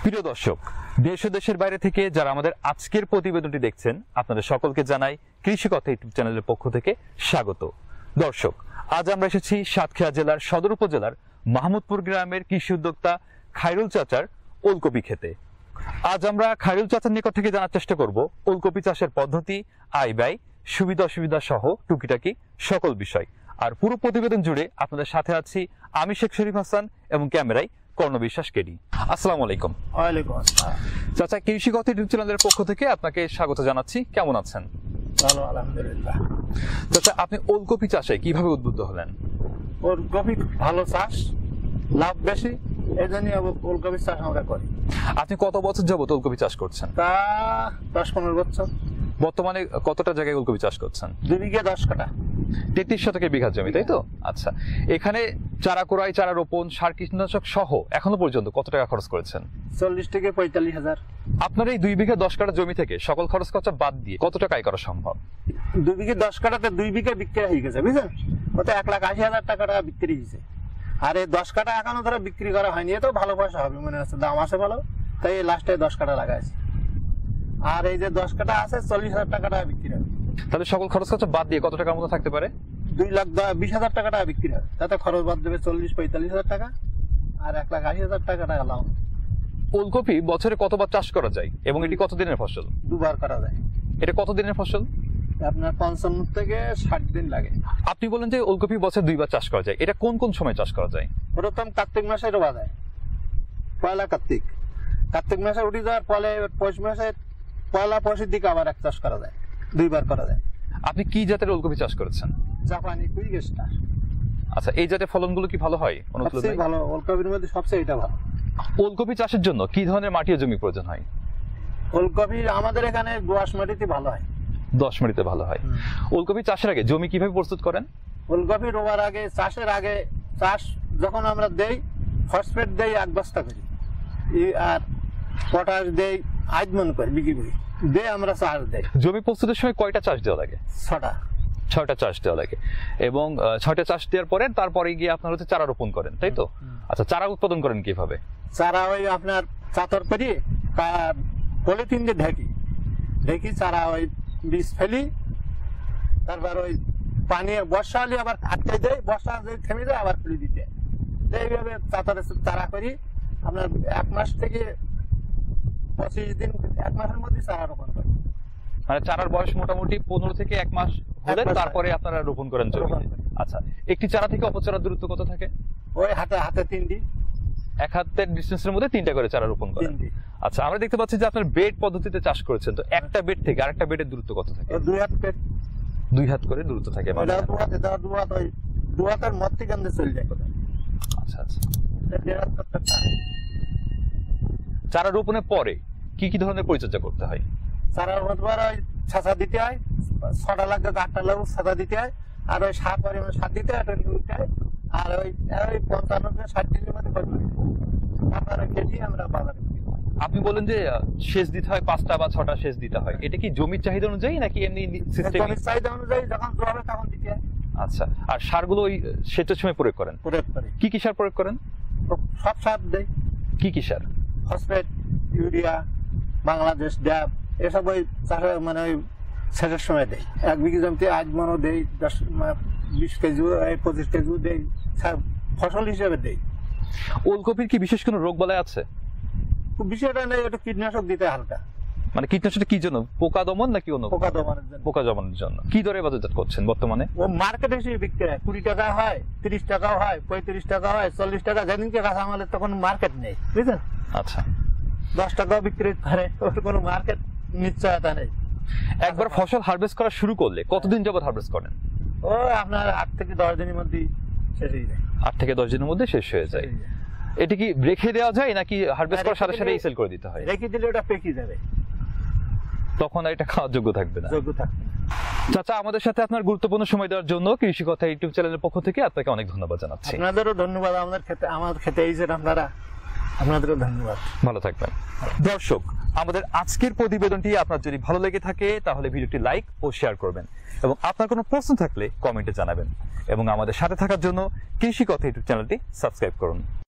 প্রিয় দর্শক, দেশ ও দেশের বাইরে থেকে যারা আমাদের আজকের প্রতিবেদনটি দেখছেন, আপনাদের সকলকে জানাই কৃষি কথা ইউটিউব চ্যানেলের পক্ষ থেকে স্বাগত। দর্শক, আজ আমরা এসেছি সাতক্ষীরা জেলার সদর উপজেলার মাহমুদপুর গ্রামের কৃষি উদ্যোক্তা খায়রুল চাচার ওলকপি খেতে। আজ আমরা খায়রুল চাচার নিকট থেকে জানার চেষ্টা করব ওলকপি চাষের পদ্ধতি, আয় ব্যয়, সুবিধা অসুবিধা সহ টুকিটাকি সকল বিষয়। আর পুরো প্রতিবেদন জুড়ে আপনাদের সাথে আছি আমি শেখ শরীফ হাসান এবং ক্যামেরায় কর্ণবিশ্বাস কেডি। আসসালামু আলাইকুম। ওয়ালাইকুম আসসালাম। চাচা, কৃষি কথা ইউটিউব চ্যানেলের পক্ষ থেকে আপনাকে স্বাগত জানাচ্ছি। কেমন আছেন? ভালো, আলহামদুলিল্লাহ। চাচা, আপনি ওলকপি চাষে কিভাবে উদ্বুদ্ধ হলেন? ওলকপি ভালো চাষ, লাভ বেশি, এই জন্য ওলকপি চাষ আমরা করি। আপনি কত বছর যাবত ওলকপি চাষ করছেন? তা 10-15 বছর। বর্তমানে কতটা জায়গায় ওলকপি চাষ করছেন? 2 বিঘা 10 কাঠা। 33 শতকের বিঘা জমি, তাই তো? আচ্ছা, এখানে চারা কোরাই, চারা রোপণ, সার, কীটনাশক সহ এখনো পর্যন্ত কত টাকা খরচ করেছেন? 40 থেকে 45 হাজার। আপনার এই 2 বিঘা 10 কাঠা জমি থেকে সকল খরচ খরচা বাদ দিয়ে কত টাকা আয় করা সম্ভব? 2 বিঘা 10 কাঠাতে 2 বিঘা বিক্রি হয়ে গেছে, বুঝলেন? ওতে 1,80,000 টাকা বিক্রি হয়েছে। আর এই 10 কাঠা এখনো ধরে বিক্রি করা হয়নি। এত ভালো পয়সা হবে মনে হচ্ছে, দাম আছে ভালো, তাই লাস্টে 10 কাঠা লাগাইছে। আর এই যে 10 কাঠা আছে 40,000 টাকা বিক্রি হবে। তাহলে সকল খরচ খরচা বাদ দিয়ে কত টাকার মতো থাকতে পারে? 2,20,000 টাকা বিক্রি হবে। তাতে খরচ বাদ দেবে 40-45,000 টাকা, আর 1,80,000 টাকা লাভ। ওলকপি বছরে কতবার চাষ করা যায় এবং এটি কত দিনের ফসল? 2 বার করা যায়। এটা কত দিনের ফসল? আপনার 55 থেকে 60 দিন লাগে। আপনি বলেন যে ওলকপি বছরে 2 বার চাষ করা যায়, এটা কোন কোন সময় চাষ করা যায়? প্রথম কার্তিক মাসে রোয়া যায়, পয়লা কার্তিক। কার্তিক মাসে উঠে যাওয়ার পরে পৌষ মাসে পয়লা পৌষের দিকে আবার এক চাষ করা যায়, 2 বার করা যায়। আপনি কি জাতের ওলকপি চাষ করেছেন? জাপানি কুইগেস্টার। আচ্ছা, এই জাতের ফলনগুলো কি ভালো হয়? সবচেয়ে ভালো ওলকপির মধ্যে সবচেয়ে এটা ভালো। ওলকপি চাষের জন্য কি ধরনের মাটি ও জমি প্রয়োজন হয়? ওলকপি আমাদের এখানে দোআঁশ মাটিতে ভালো হয়। 10 মাটিতে ভালো হয়। ওলকপি চাষের আগে জমি কিভাবে প্রস্তুত করেন? ওলকপি রোবার আগে, চাষের আগে, চাষ যখন আমরা দেই, ফসফেট দেই 1 বস্তা করি, আর পটাশ দেই 8 মণ করে বিঘি দিয়ে আমরা চাষ দেই। জমি প্রস্তুতের সময় কয়টা চাষ দেওয়া লাগে? 6টা চাষ দেওয়া লাগে। এবং 6টা চাষ দেওয়ার পরে তারপরে গিয়ে আপনার হচ্ছে চারা রোপণ করেন, তাই তো? আচ্ছা, চারা উৎপাদন করেন কিভাবে? চারা ওই আপনার চাতর করি, পলিথিন দিয়ে ঢেকি চারা ওই বীজ ফেলি, তারপর ওই পানি বর্ষা হলে আবার আটকে দেয়, বর্ষা থেমে যায় আবার ফেলে দিতে। এইভাবে চাতরে চারা করি। আপনার 1 মাস থেকে 25 দিন, 1 মাসের মধ্যে চারা রোপণ করি। মানে চারার বয়স মোটামুটি 15 থেকে 1 মাস হলে তারপরে আপনারা রোপণ করেন জমিতে। আচ্ছা, একটি চারা থেকে অপর চারার দূরত্ব কত থাকে? ওই হাতে 3টি, 1 হাতের ডিসটেন্সের মধ্যে 3টা করে চারা রোপণ করেন। আচ্ছা, আমরা দেখতে পাচ্ছি যে আপনার বেড পদ্ধতিতে চাষ করেছেন, তো একটা বেড থেকে আরেকটা বেডের দূরত্ব কত থাকে? 2 হাত বেড। 2 হাত করে দূরত্ব থাকে। মানে 2 হাতের মধ্যে কেন্দ্রে চলে যায়। আচ্ছা আচ্ছা। চারা রোপণের পরে কি কি ধরনের পরিচর্যা করতে হয়? চারা রোপণের পর ওই ছাঁচা দিতে হয়, 6টা লাগবে 8টা লাগবে ছাঁচা দিতে হয়, আর ওই সার পরিমাণ সার দিতে হয়, আর ওই 55-60 দিনের মধ্যে করতে হয়। তারপরে কেজি আমরা বাজারে। আপনি বলেন যে সেচ দিতে হয় 5টা বা 6টা সেচ দিতে হয়, এটা কি জমির চাহিদা অনুযায়ী নাকি এমনি সিস্টেম? জমির চাহিদা অনুযায়ী যখন হবে তখন দিতে হয়। আচ্ছা, আর সারগুলো ওই সেচের সময় প্রয়োগ করেন? প্রয়োগ করি। কি কি সার প্রয়োগ করেন? সব সার দেয়। কি কি সার? ফসফেট, ইউরিয়া, বাংলাদেশ ড্যাব, এসব ওই চাষের মানে ওই সেচের সময় দেয়। 1 বিঘি জমিতে 8 মণও দেয়, 20 কেজি, 25 কেজিও দেয়, ফসল হিসেবে দেয়। ওলকপির কি বিশেষ কোনো রোগ বালাই আছে? বিষয়টা নেই, একটু কীটনাশক দিতে হালকা। মানে কীটনাশকটা কি জন্য? পোকা দমন নাকি অন্য? পোকা দমনের জন্য। পোকা দমনের জন্য। কি দরে বাজারজাত করছেন বর্তমানে? ও মার্কেটে এসে বিক্রি হয়, 20 টাকা হয়, 30 টাকাও হয়, 35 টাকা হয়, 40 টাকা। যেদিনকে কাঁচামালের তখন মার্কেট নেই, বুঝলেন? আচ্ছা, 10 টাকাও বিক্রি করে, ওর কোনো মার্কেট নিশ্চয়তা নেই। একবার ফসল হারভেস্ট করা শুরু করলে কতদিন যাবত হারভেস্ট করেন? ও আপনার 8 থেকে 10 দিনের মধ্যে শেষ হয়ে যায়। 8 থেকে 10 দিনের মধ্যে শেষ হয়ে যায়। এটা কি রেখে দেওয়া যায় নাকি হারভেস্ট করার সাথে সাথে সেল করে দিতে হয়? রেখে দিলে ওটা পেকে যাবে, তখন আর এটা খাওয়ার যোগ্য থাকবে না। যোগ্য থাকবে। চাচা, আমাদের সাথে আপনার গুরুত্বপূর্ণ সময় দেওয়ার জন্য কৃষি কথা ইউটিউব চ্যানেলের পক্ষ থেকে আপনাকে অনেক ধন্যবাদ জানাচ্ছি। আপনাদেরও ধন্যবাদ। আমার খেতে এসেছেন আপনারা, আপনাদেরও ধন্যবাদ। ভালো থাকবেন। দর্শক, আমাদের আজকের প্রতিবেদনটি আপনার যদি ভালো লেগে থাকে তাহলে ভিডিওটি লাইক ও শেয়ার করবেন, এবং আপনার কোনো প্রশ্ন থাকলে কমেন্টে জানাবেন, এবং আমাদের সাথে থাকার জন্য কৃষি কথা ইউটিউব চ্যানেলটি সাবস্ক্রাইব করুন।